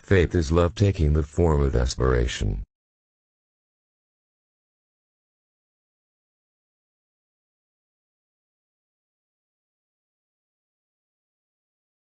Faith is love taking the form of aspiration.